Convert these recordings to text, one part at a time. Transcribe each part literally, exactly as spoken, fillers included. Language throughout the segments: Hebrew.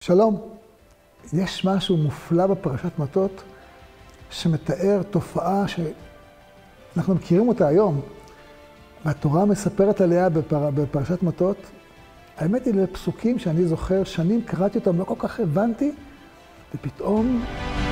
שלום, יש משהו מופלא בפרשת מטות שמתאר תופעה שאנחנו מכירים אותה היום, והתורה מספרת עליה בפר... בפרשת מטות. האמת היא לפסוקים שאני זוכר, שנים קראתי אותם, לא כל כך הבנתי, ופתאום...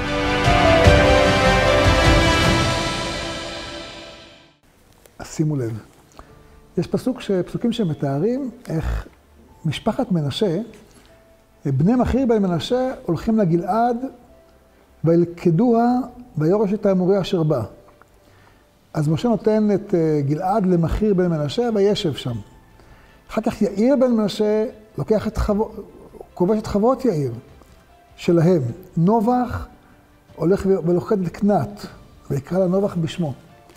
אז שימו לב, יש פסוק ש... פסוקים שמתארים איך משפחת מנשה, בני מכיר בן מנשה הולכים לגלעד וילכדוה ויורש את האמורי אשר בא. אז משה נותן את גלעד למכיר בן מנשה וישב שם. אחר כך יאיר בן מנשה לוקח את חו... כובש את חברות יאיר שלהם. נובח הולך ולוכד לקנת ויקרא לה נובח בשמו.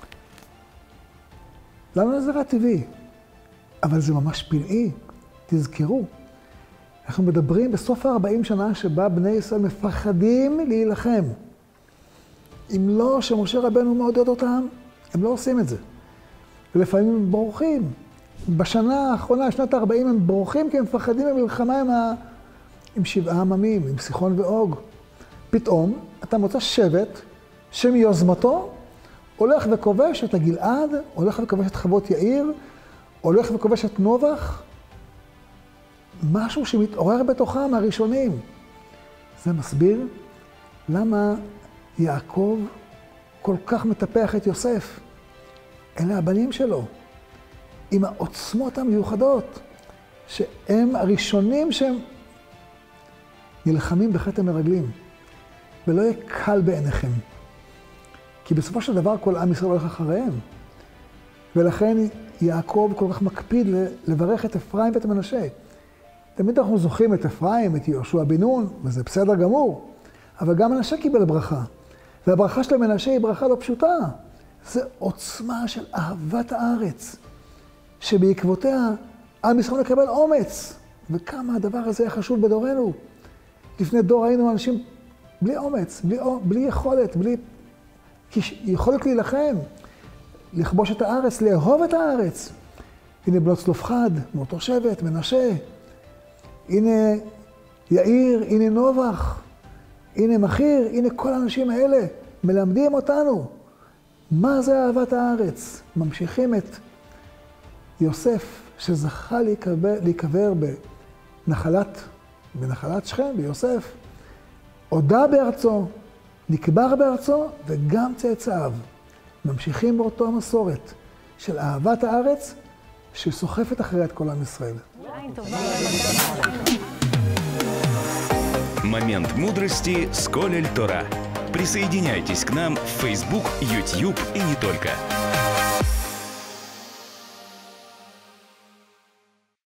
למה זה רע טבעי? אבל זה ממש פלאי, תזכרו. אנחנו מדברים בסוף ה-ארבעים שנה שבה בני ישראל מפחדים להילחם. אם לא שמשה רבנו מעודד אותם, הם לא עושים את זה. ולפעמים הם בורחים. בשנה האחרונה, שנת ה-ארבעים, הם בורחים כי הם מפחדים במלחמה עם, ה... עם שבעה עממים, עם סיחון ואוג. פתאום אתה מוצא שבט שמיוזמתו הולך וכובש את הגלעד, הולך וכובש את חוות יאיר, הולך וכובש את נובח, משהו שמתעורר בתוכם הראשונים. זה מסביר למה יעקב כל כך מטפח את יוסף. אלה הבנים שלו, עם העוצמות המיוחדות, שהם הראשונים שהם נלחמים בחטא המרגלים, ולא יהיה קל בעיניכם. כי בסופו של דבר כל עם ישראל הולך אחריהם. ולכן יעקב כל כך מקפיד לברך את אפרים ואת מנשה. תמיד אנחנו זוכרים את אפרים, את יהושע בן נון, וזה בסדר גמור. אבל גם מנשה קיבל ברכה. והברכה של מנשה היא ברכה לא פשוטה. זה עוצמה של אהבת הארץ, שבעקבותיה עם ישראל לקבל אומץ. וכמה הדבר הזה היה חשוב בדורנו. לפני דור היינו אנשים בלי אומץ, בלי, בלי יכולת, בלי יכולת להילחם, לכבוש את הארץ, לאהוב את הארץ. הנה בנות צלופחד, מאותו שבט, מנשה. הנה יאיר, הנה נובח, הנה מכיר, הנה כל האנשים האלה מלמדים אותנו. מה זה אהבת הארץ? ממשיכים את יוסף שזכה להיקבר, להיקבר בנחלת, בנחלת שכם, ביוסף. הודה בארצו, נקבר בארצו, וגם צאצאיו ממשיכים באותו המסורת של אהבת הארץ שסוחפת אחרי את כל עם ישראל. Момент мудрости с Колель Тора. Присоединяйтесь к нам в Facebook, YouTube и не только.